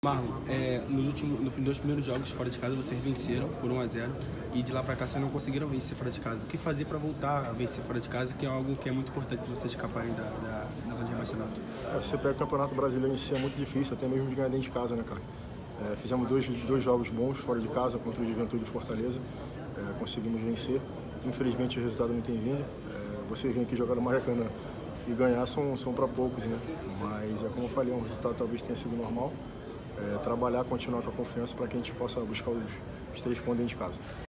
Marlon, nos dois primeiros jogos fora de casa vocês venceram por 1-0 e de lá para cá vocês não conseguiram vencer fora de casa. O que fazer para voltar a vencer fora de casa, que é algo que é muito importante para vocês escaparem da zona de rebaixamento? Você pega o Campeonato Brasileiro em si, é muito difícil, até mesmo de ganhar dentro de casa, né, cara? Fizemos dois jogos bons fora de casa contra o Juventude e Fortaleza, conseguimos vencer. Infelizmente o resultado não tem vindo. Você vem aqui jogar no Maracanã e ganhar são para poucos, né? Mas como eu falei, um resultado talvez tenha sido normal. Trabalhar, continuar com a confiança para que a gente possa buscar os 3 pontos dentro de casa.